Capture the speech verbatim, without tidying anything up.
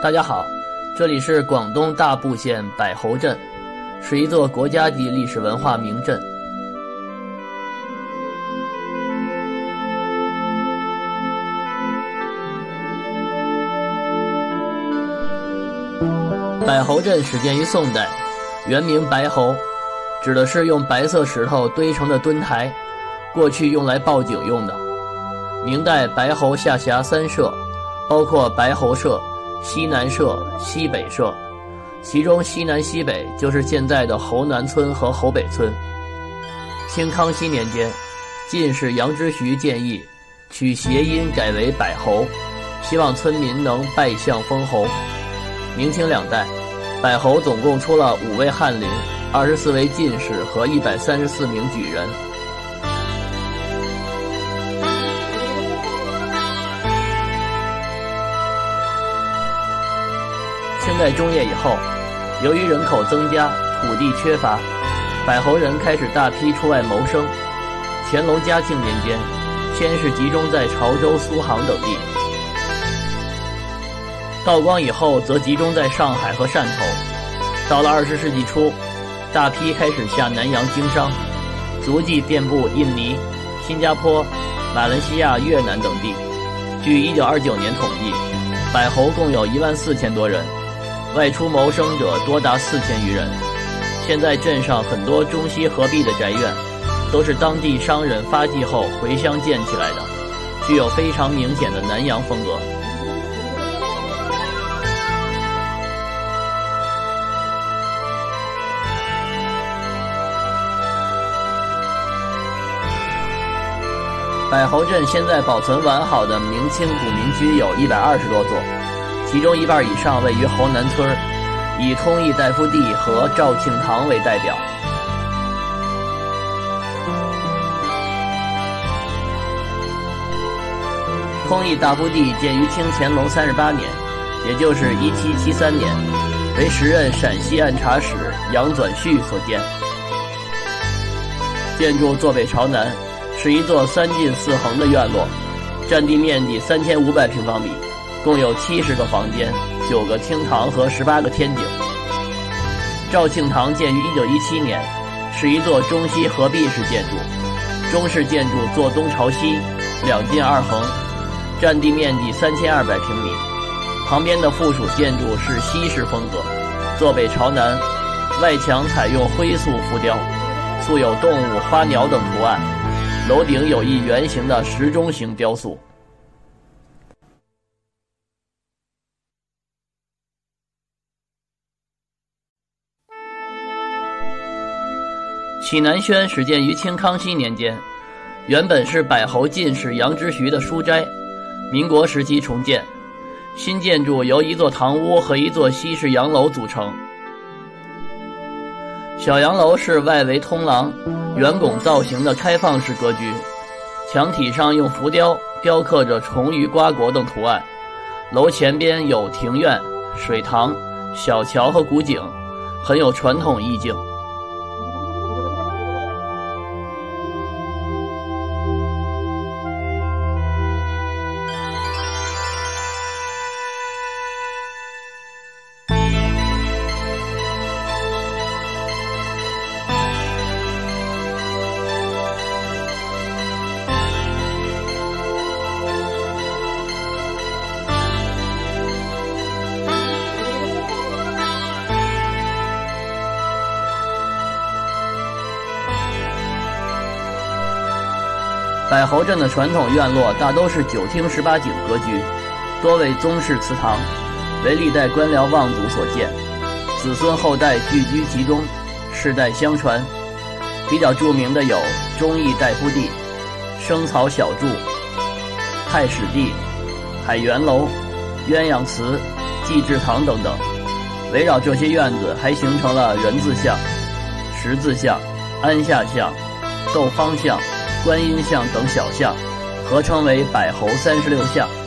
大家好，这里是广东大埔县柏侯镇，是一座国家级历史文化名镇。柏侯镇始建于宋代，原名白侯，指的是用白色石头堆成的墩台，过去用来报警用的。明代白侯下辖三社，包括白侯社、西南社、西北社，其中西南西北就是现在的侯南村和侯北村。清康熙年间，进士杨之徐建议取谐音改为柏侯，希望村民能拜相封侯。明清两代，柏侯总共出了五位翰林、二十四位进士和一百三十四名举人。清代中叶以后，由于人口增加，土地缺乏，柏侯人开始大批出外谋生。乾隆嘉庆年间，先是集中在潮州、苏杭等地，道光以后则集中在上海和汕头。到了二十世纪初，大批开始下南洋经商，足迹遍布印尼、新加坡、马来西亚、越南等地。据一九二九年统计，柏侯共有一万四千多人，外出谋生者多达四千余人。现在镇上很多中西合璧的宅院，都是当地商人发迹后回乡建起来的，具有非常明显的南洋风格。柏侯镇现在保存完好的明清古民居有一百二十多座，其中一半以上位于侯南村，以通义大夫第和肇庆堂为代表。通义大夫第建于清乾隆三十八年，也就是一七七三年，为时任陕西按察使杨纂绪所建。建筑坐北朝南，是一座三进四横的院落，占地面积三千五百平方米，共有七十个房间、九个厅堂和十八个天井。肇庆堂建于一九一七年，是一座中西合璧式建筑，中式建筑坐东朝西，两进二横，占地面积三千二百平米。旁边的附属建筑是西式风格，坐北朝南，外墙采用灰塑浮雕，塑有动物、花鸟等图案，楼顶有一圆形的时钟形雕塑。启南轩始建于清康熙年间，原本是柏侯进士杨之徐的书斋，民国时期重建。新建筑由一座堂屋和一座西式洋楼组成。小洋楼是外围通廊，圆拱造型的开放式格局，墙体上用浮雕雕刻着虫鱼、瓜果等图案。楼前边有庭院、水塘、小桥和古井，很有传统意境。柏侯镇的传统院落大都是九厅十八井格局，多为宗室祠堂，为历代官僚望族所建，子孙后代聚居其中，世代相传。比较著名的有忠义大夫第、生草小筑、太史第、海元楼、鸳鸯祠、祭祀堂等等。围绕这些院子还形成了人字像、十字像、安下像、斗方像、观音像等小像，合称为柏侯三十六像。